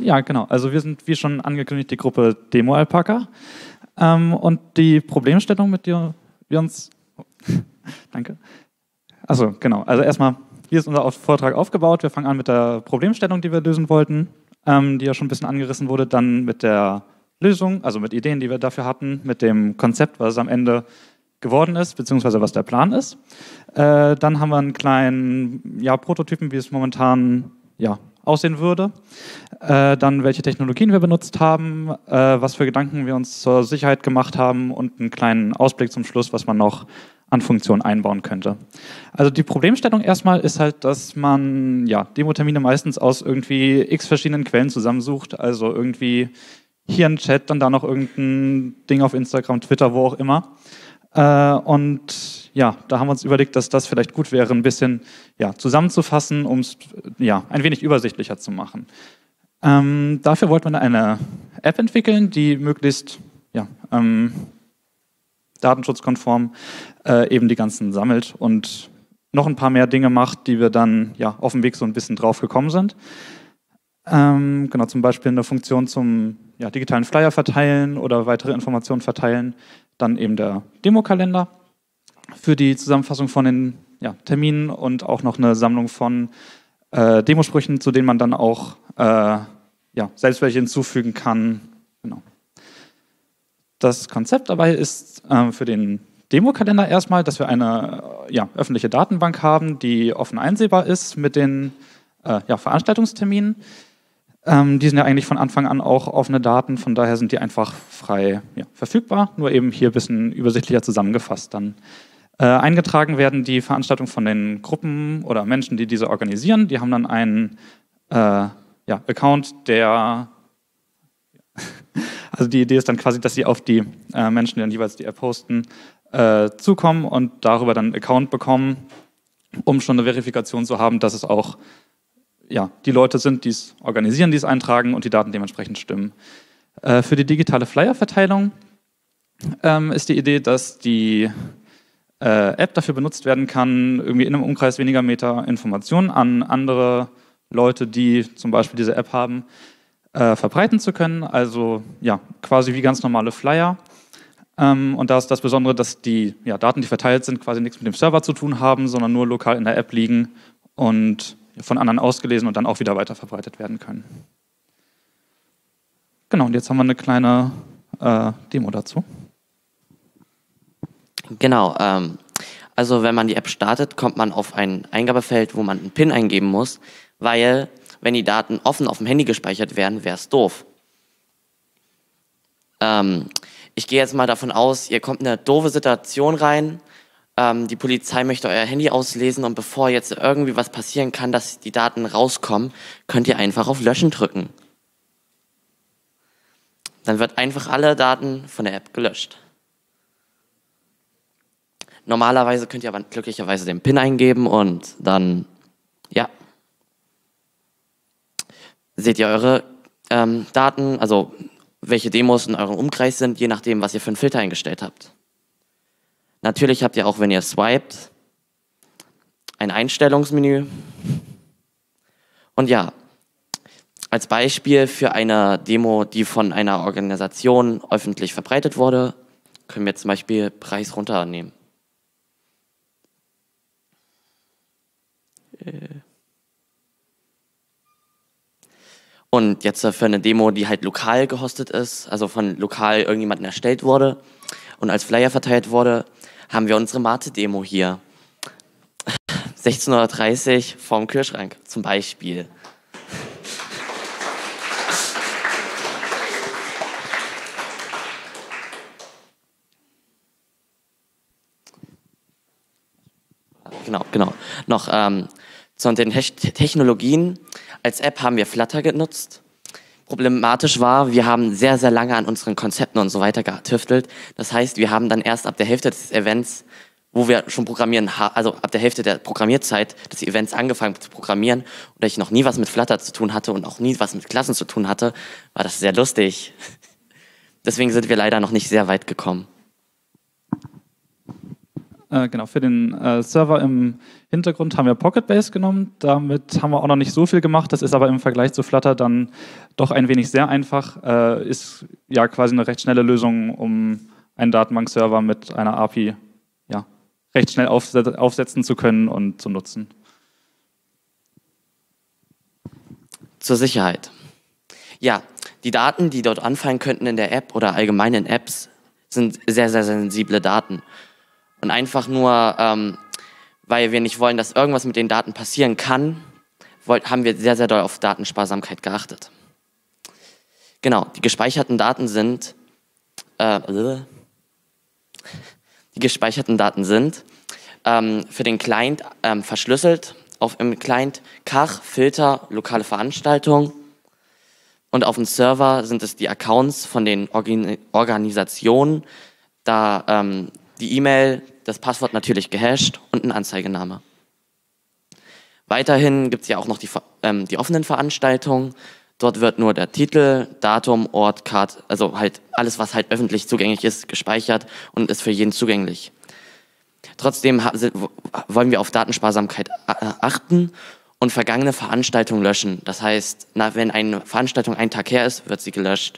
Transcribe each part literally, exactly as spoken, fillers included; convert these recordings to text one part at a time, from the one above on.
Ja, genau. Also wir sind, wie schon angekündigt, die Gruppe Demo Alpaca. Ähm, und die Problemstellung, mit der wir uns... Danke. Also genau. Also erstmal, hier ist unser Vortrag aufgebaut. Wir fangen an mit der Problemstellung, die wir lösen wollten, ähm, die ja schon ein bisschen angerissen wurde. Dann mit der Lösung, also mit Ideen, die wir dafür hatten, mit dem Konzept, was es am Ende geworden ist, beziehungsweise was der Plan ist. Äh, dann haben wir einen kleinen ja, Prototypen, wie es momentan ja, aussehen würde. Äh, dann welche Technologien wir benutzt haben, äh, was für Gedanken wir uns zur Sicherheit gemacht haben und einen kleinen Ausblick zum Schluss, was man noch an Funktionen einbauen könnte. Also die Problemstellung erstmal ist halt, dass man ja, Demo-Termine meistens aus irgendwie x verschiedenen Quellen zusammensucht, also irgendwie hier ein Chat, dann da noch irgendein Ding auf Instagram, Twitter, wo auch immer. Äh, und ja, da haben wir uns überlegt, dass das vielleicht gut wäre, ein bisschen ja, zusammenzufassen, um es ja, ein wenig übersichtlicher zu machen. Ähm, dafür wollten wir eine App entwickeln, die möglichst ja, ähm, datenschutzkonform äh, eben die ganzen sammelt und noch ein paar mehr Dinge macht, die wir dann ja, auf dem Weg so ein bisschen drauf gekommen sind. Ähm, genau, zum Beispiel eine Funktion zum ja, digitalen Flyer verteilen oder weitere Informationen verteilen. Dann eben der Demokalender für die Zusammenfassung von den ja, Terminen und auch noch eine Sammlung von äh, Demosprüchen, zu denen man dann auch äh, ja, selbst welche hinzufügen kann. Genau. Das Konzept dabei ist äh, für den Demokalender erstmal, dass wir eine ja, öffentliche Datenbank haben, die offen einsehbar ist mit den äh, ja, Veranstaltungsterminen. Ähm, die sind ja eigentlich von Anfang an auch offene Daten, von daher sind die einfach frei ja, verfügbar, nur eben hier ein bisschen übersichtlicher zusammengefasst. Dann äh, eingetragen werden die Veranstaltungen von den Gruppen oder Menschen, die diese organisieren. Die haben dann einen äh, ja, Account, der... Also die Idee ist dann quasi, dass sie auf die äh, Menschen, die dann jeweils die App hosten, äh, zukommen und darüber dann einen Account bekommen, um schon eine Verifikation zu haben, dass es auch ja, die Leute sind, die es organisieren, die es eintragen und die Daten dementsprechend stimmen. Äh, für die digitale Flyer-Verteilung ähm, ist die Idee, dass die äh, App dafür benutzt werden kann, irgendwie in einem Umkreis weniger Meter Informationen an andere Leute, die zum Beispiel diese App haben, äh, verbreiten zu können. Also ja, quasi wie ganz normale Flyer. Ähm, und da ist das Besondere, dass die ja, Daten, die verteilt sind, quasi nichts mit dem Server zu tun haben, sondern nur lokal in der App liegen und von anderen ausgelesen und dann auch wieder weiterverbreitet werden können. Genau, und jetzt haben wir eine kleine äh, Demo dazu. Genau, ähm, also wenn man die App startet, kommt man auf ein Eingabefeld, wo man einen PIN eingeben muss, weil wenn die Daten offen auf dem Handy gespeichert werden, wäre es doof. Ähm, ich gehe jetzt mal davon aus, ihr kommt in eine doofe Situation rein, Ähm, die Polizei möchte euer Handy auslesen und bevor jetzt irgendwie was passieren kann, dass die Daten rauskommen, könnt ihr einfach auf Löschen drücken. Dann wird einfach alle Daten von der App gelöscht. Normalerweise könnt ihr aber glücklicherweise den PIN eingeben und dann, ja, seht ihr eure ähm, Daten, also welche Demos in eurem Umkreis sind, je nachdem, was ihr für einen Filter eingestellt habt. Natürlich habt ihr auch, wenn ihr swiped, ein Einstellungsmenü. Und ja, als Beispiel für eine Demo, die von einer Organisation öffentlich verbreitet wurde, können wir zum Beispiel Preis runternehmen. Und jetzt für eine Demo, die halt lokal gehostet ist, also von lokal irgendjemandem erstellt wurde und als Flyer verteilt wurde, haben wir unsere Mate-Demo hier. sechzehn Uhr dreißig vorm Kühlschrank zum Beispiel. Genau, genau. Noch ähm, zu den Technologien. Als App haben wir Flutter genutzt. Problematisch war, wir haben sehr, sehr lange an unseren Konzepten und so weiter getüftelt. Das heißt, wir haben dann erst ab der Hälfte des Events, wo wir schon programmieren, also ab der Hälfte der Programmierzeit des Events angefangen zu programmieren und da ich noch nie was mit Flutter zu tun hatte und auch nie was mit Klassen zu tun hatte, war das sehr lustig. Deswegen sind wir leider noch nicht sehr weit gekommen. Äh, genau, für den äh, Server im Hintergrund haben wir Pocketbase genommen. Damit haben wir auch noch nicht so viel gemacht. Das ist aber im Vergleich zu Flutter dann doch ein wenig sehr einfach. Äh, ist ja quasi eine recht schnelle Lösung, um einen Datenbankserver mit einer A P I ja, recht schnell aufset- aufsetzen zu können und zu nutzen. Zur Sicherheit. Ja, die Daten, die dort anfallen könnten in der App oder allgemein in Apps, sind sehr, sehr sensible Daten. Und einfach nur, ähm, weil wir nicht wollen, dass irgendwas mit den Daten passieren kann, wollt, haben wir sehr, sehr doll auf Datensparsamkeit geachtet. Genau, die gespeicherten Daten sind, äh, die gespeicherten Daten sind ähm, für den Client ähm, verschlüsselt, auf, im Client Cach, Filter, lokale Veranstaltung. Und auf dem Server sind es die Accounts von den Organ- Organisationen, da ähm, die E-Mail, das Passwort natürlich gehasht und ein Anzeigename. Weiterhin gibt es ja auch noch die, ähm, die offenen Veranstaltungen. Dort wird nur der Titel, Datum, Ort, Card, also halt alles, was halt öffentlich zugänglich ist, gespeichert und ist für jeden zugänglich. Trotzdem wollen wir auf Datensparsamkeit achten und vergangene Veranstaltungen löschen. Das heißt, na, wenn eine Veranstaltung einen Tag her ist, wird sie gelöscht.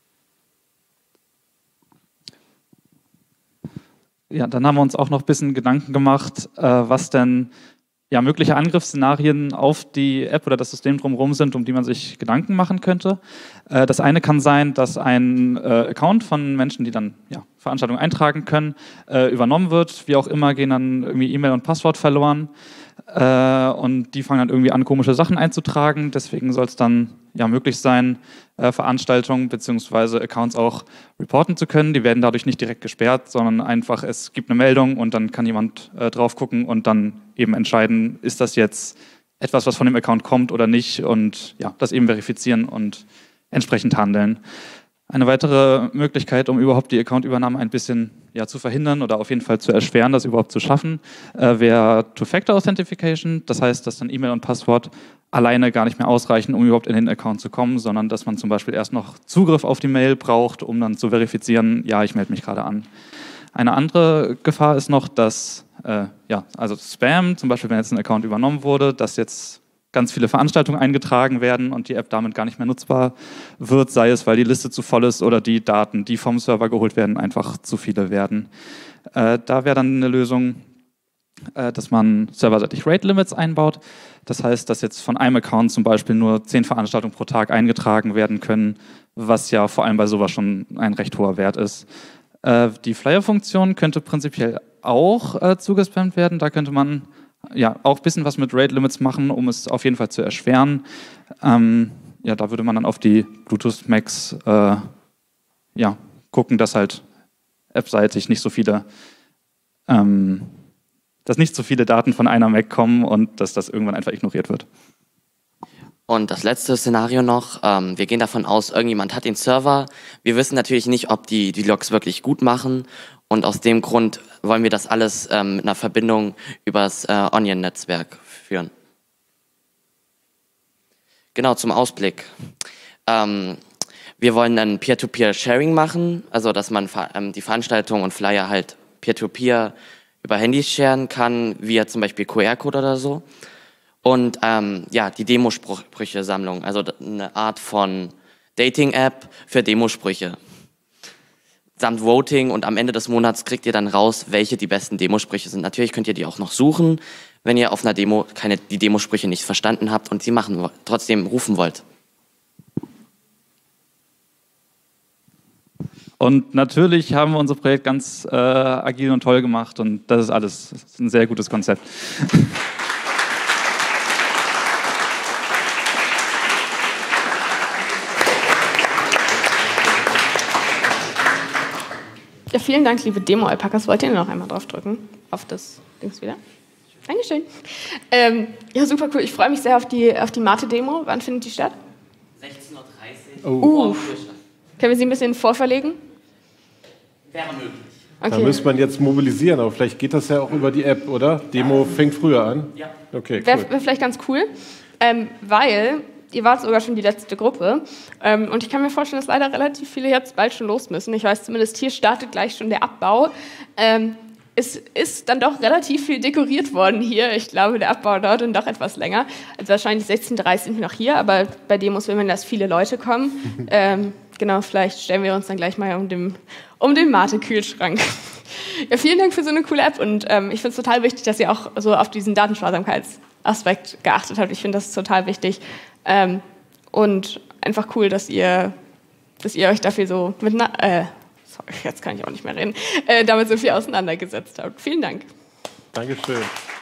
Ja, dann haben wir uns auch noch ein bisschen Gedanken gemacht, äh, was denn ja, mögliche Angriffsszenarien auf die App oder das System drumherum sind, um die man sich Gedanken machen könnte. Äh, das eine kann sein, dass ein äh, Account von Menschen, die dann ja, Veranstaltungen eintragen können, äh, übernommen wird. Wie auch immer gehen dann irgendwie E-Mail und Passwort verloren. Äh, und die fangen dann irgendwie an, komische Sachen einzutragen. Deswegen soll es dann ja möglich sein, äh, Veranstaltungen bzw. Accounts auch reporten zu können. Die werden dadurch nicht direkt gesperrt, sondern einfach, es gibt eine Meldung und dann kann jemand äh, drauf gucken und dann eben entscheiden, ist das jetzt etwas, was von dem Account kommt oder nicht, und ja, das eben verifizieren und entsprechend handeln. Eine weitere Möglichkeit, um überhaupt die Accountübernahme ein bisschen ja, zu verhindern oder auf jeden Fall zu erschweren, das überhaupt zu schaffen, äh, wäre Two-Factor-Authentification. Das heißt, dass dann E-Mail und Passwort alleine gar nicht mehr ausreichen, um überhaupt in den Account zu kommen, sondern dass man zum Beispiel erst noch Zugriff auf die Mail braucht, um dann zu verifizieren, ja, ich melde mich gerade an. Eine andere Gefahr ist noch, dass äh, ja, also Spam, zum Beispiel wenn jetzt ein Account übernommen wurde, dass jetzt ganz viele Veranstaltungen eingetragen werden und die App damit gar nicht mehr nutzbar wird, sei es, weil die Liste zu voll ist oder die Daten, die vom Server geholt werden, einfach zu viele werden. Äh, da wäre dann eine Lösung, äh, dass man serverseitig Rate-Limits einbaut. Das heißt, dass jetzt von einem Account zum Beispiel nur zehn Veranstaltungen pro Tag eingetragen werden können, was ja vor allem bei sowas schon ein recht hoher Wert ist. Äh, die Flyer-Funktion könnte prinzipiell auch äh, zugespammt werden. Da könnte man ja, auch ein bisschen was mit Rate-Limits machen, um es auf jeden Fall zu erschweren. Ähm, ja, da würde man dann auf die Bluetooth-Macs äh, ja, gucken, dass halt appseitig nicht so viele, ähm, dass nicht so viele Daten von einer Mac kommen und dass das irgendwann einfach ignoriert wird. Und das letzte Szenario noch, ähm, wir gehen davon aus, irgendjemand hat den Server. Wir wissen natürlich nicht, ob die die Logs wirklich gut machen. Und aus dem Grund wollen wir das alles ähm, mit einer Verbindung übers äh, Onion-Netzwerk führen. Genau, zum Ausblick. Ähm, wir wollen dann Peer-to-Peer-Sharing machen, also dass man ähm, die Veranstaltungen und Flyer halt Peer-to-Peer über Handys sharen kann, via zum Beispiel Q R-Code oder so. Und ähm, ja, die Demosprüche-Sammlung, also eine Art von Dating-App für Demosprüche. Samt Voting, und am Ende des Monats kriegt ihr dann raus, welche die besten Demosprüche sind. Natürlich könnt ihr die auch noch suchen, wenn ihr auf einer Demo keine, die Demosprüche nicht verstanden habt und sie machen, trotzdem rufen wollt. Und natürlich haben wir unser Projekt ganz äh, agil und toll gemacht und das ist alles das ist ein sehr gutes Konzept. Ja, vielen Dank, liebe Demo-Alpakas. Wollt ihr noch einmal drauf drücken? Auf das Dings wieder? Dankeschön. Ähm, ja, super cool. Ich freue mich sehr auf die, auf die Mate-Demo. Wann findet die statt? sechzehn Uhr dreißig. Oh. Uh. Können wir sie ein bisschen vorverlegen? Wäre möglich. Okay. Da müsste man jetzt mobilisieren, aber vielleicht geht das ja auch über die App, oder? Demo fängt früher an? Ja. Okay, cool. Wäre wär vielleicht ganz cool, ähm, weil ihr wart sogar schon die letzte Gruppe. Ähm, und ich kann mir vorstellen, dass leider relativ viele jetzt bald schon los müssen. Ich weiß zumindest, hier startet gleich schon der Abbau. Ähm, es ist dann doch relativ viel dekoriert worden hier. Ich glaube, der Abbau dauert dann doch etwas länger. Also wahrscheinlich sechzehn Uhr dreißig sind wir noch hier, aber bei Demos will man, dass viele Leute kommen. ähm, genau, vielleicht stellen wir uns dann gleich mal um den, um den Mate-Kühlschrank. Ja, vielen Dank für so eine coole App und ähm, ich finde es total wichtig, dass ihr auch so auf diesen Datensparsamkeitsaspekt geachtet habt. Ich finde das total wichtig ähm, und einfach cool, dass ihr, dass ihr euch dafür so mit, äh, sorry, jetzt kann ich auch nicht mehr reden, äh, damit so viel auseinandergesetzt habt. Vielen Dank. Dankeschön.